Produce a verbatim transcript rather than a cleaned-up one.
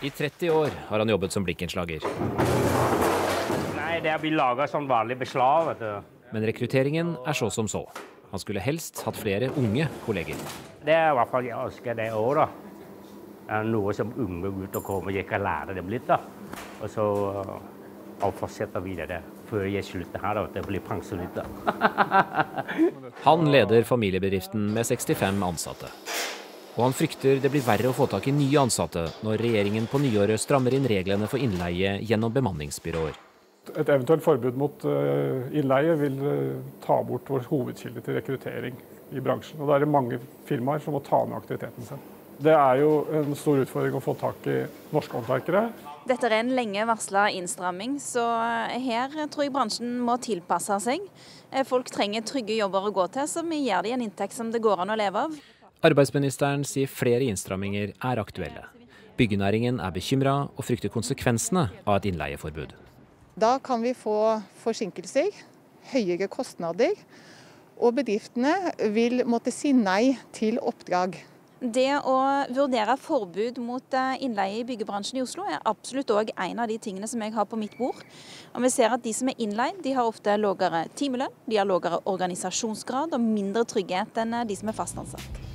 I tretti år har han jobbet som blikkenslager. Nei, det er vi lager som vanlig beslag, vet du. Men rekrutteringen er så som så. Han skulle helst hatt flere unge kolleger. Det er i hvert fall jeg ønsker det også, da. Det er noe som unge ut og kommer, jeg kan lære dem litt, da. Og så og fortsetter videre før jeg slutter her, da. Det blir pensjonist, da. Han leder familiebedriften med sekstifem ansatte. Og han frykter det blir verre å få tak i nye ansatte når regjeringen på nyåret strammer inn reglene for innleie gjennom bemanningsbyråer. Et eventuelt forbud mot innleie vil ta bort vår hovedkilde til rekruttering i bransjen. Og da er det mange firmaer som må ta ned aktiviteten sin. Det er jo en stor utfordring å få tak i norske håndverkere. Dette er en lenge varslet innstramming, så her tror jeg bransjen må tilpasse seg. Folk trenger trygge jobber å gå til, så vi gir dem en inntekt som det går an å leve av. Arbeidsministeren sier flere innstramminger er aktuelle. Byggenæringen er bekymret og frykter konsekvensene av et innleieforbud. Da kan vi få forsinkelser, høyere kostnader, og bedriftene vil måtte si nei til oppdrag. Det å vurdere forbud mot innleie i byggebransjen i Oslo er absolutt også en av de tingene som jeg har på mitt bord. Og vi ser at de som er innleid, de har ofte lavere timelønn, de har lavere organisasjonsgrad og mindre trygghet enn de som er fast ansatt.